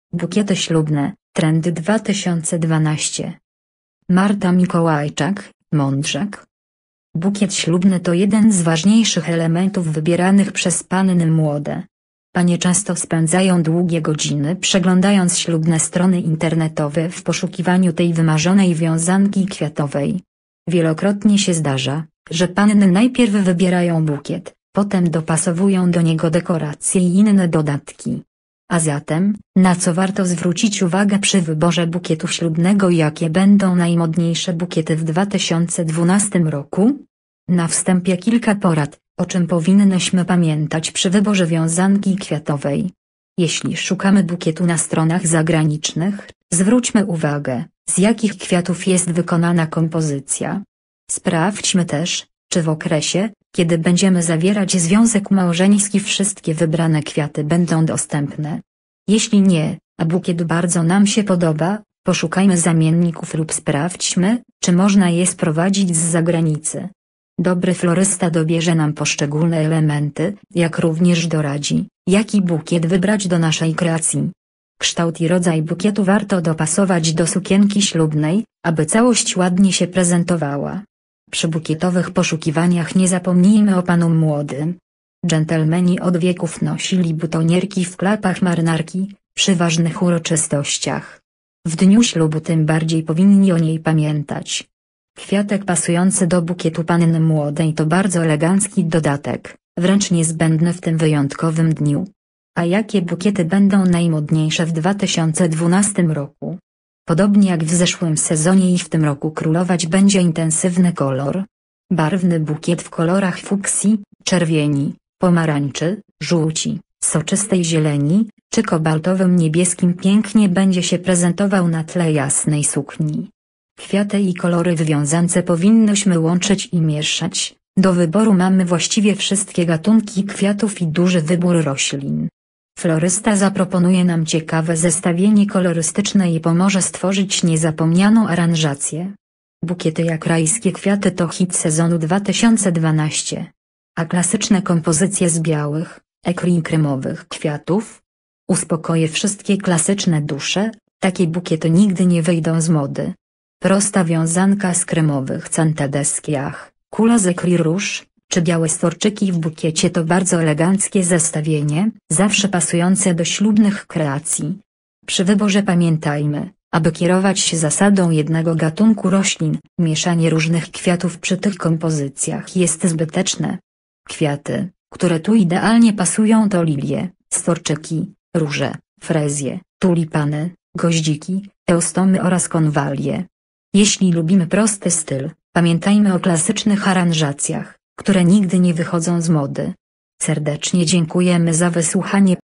Bukiety ślubne, trendy 2012. Marta Mikołajczak, Mądrzak. Bukiet ślubny to jeden z ważniejszych elementów wybieranych przez panny młode. Panie często spędzają długie godziny przeglądając ślubne strony internetowe w poszukiwaniu tej wymarzonej wiązanki kwiatowej. Wielokrotnie się zdarza, że panny najpierw wybierają bukiet, potem dopasowują do niego dekoracje i inne dodatki. A zatem, na co warto zwrócić uwagę przy wyborze bukietu ślubnego i jakie będą najmodniejsze bukiety w 2012 roku? Na wstępie kilka porad, o czym powinnyśmy pamiętać przy wyborze wiązanki kwiatowej. Jeśli szukamy bukietu na stronach zagranicznych, zwróćmy uwagę, z jakich kwiatów jest wykonana kompozycja. Sprawdźmy też, czy w okresie, kiedy będziemy zawierać związek małżeński, wszystkie wybrane kwiaty będą dostępne. Jeśli nie, a bukiet bardzo nam się podoba, poszukajmy zamienników lub sprawdźmy, czy można je sprowadzić z zagranicy. Dobry florysta dobierze nam poszczególne elementy, jak również doradzi, jaki bukiet wybrać do naszej kreacji. Kształt i rodzaj bukietu warto dopasować do sukienki ślubnej, aby całość ładnie się prezentowała. Przy bukietowych poszukiwaniach nie zapomnijmy o panu młodym. Dżentelmeni od wieków nosili butonierki w klapach marynarki, przy ważnych uroczystościach. W dniu ślubu tym bardziej powinni o niej pamiętać. Kwiatek pasujący do bukietu panny młodej to bardzo elegancki dodatek, wręcz niezbędny w tym wyjątkowym dniu. A jakie bukiety będą najmodniejsze w 2012 roku? Podobnie jak w zeszłym sezonie i w tym roku królować będzie intensywny kolor. Barwny bukiet w kolorach fuksji, czerwieni, pomarańczy, żółci, soczystej zieleni, czy kobaltowym niebieskim pięknie będzie się prezentował na tle jasnej sukni. Kwiaty i kolory w wiązance powinnyśmy łączyć i mieszać. Do wyboru mamy właściwie wszystkie gatunki kwiatów i duży wybór roślin. Florysta zaproponuje nam ciekawe zestawienie kolorystyczne i pomoże stworzyć niezapomnianą aranżację. Bukiety jak rajskie kwiaty to hit sezonu 2012. A klasyczne kompozycje z białych, ekru i kremowych kwiatów? Uspokoję wszystkie klasyczne dusze, takie bukiety nigdy nie wyjdą z mody. Prosta wiązanka z kremowych cantadeskiach, kula z ekru i róż, czy białe storczyki w bukiecie to bardzo eleganckie zestawienie, zawsze pasujące do ślubnych kreacji. Przy wyborze pamiętajmy, aby kierować się zasadą jednego gatunku roślin, mieszanie różnych kwiatów przy tych kompozycjach jest zbyteczne. Kwiaty, które tu idealnie pasują to lilie, storczyki, róże, frezje, tulipany, goździki, eustomy oraz konwalie. Jeśli lubimy prosty styl, pamiętajmy o klasycznych aranżacjach, które nigdy nie wychodzą z mody. Serdecznie dziękujemy za wysłuchanie.